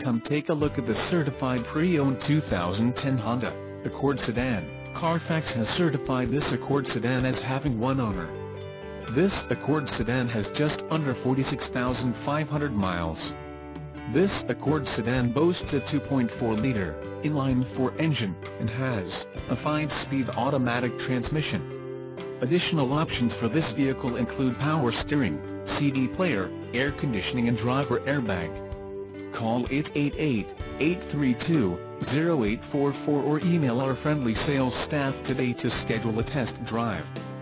come take a look at the certified pre-owned 2010 Honda Accord sedan. Carfax has certified this Accord sedan as having one owner. This Accord sedan has just under 46,500 miles. This Accord sedan boasts a 2.4-liter inline-4 engine and has a 5-speed automatic transmission. Additional options for this vehicle include power steering, CD player, air conditioning and driver airbag. Call 888-832-0844 or email our friendly sales staff today to schedule a test drive.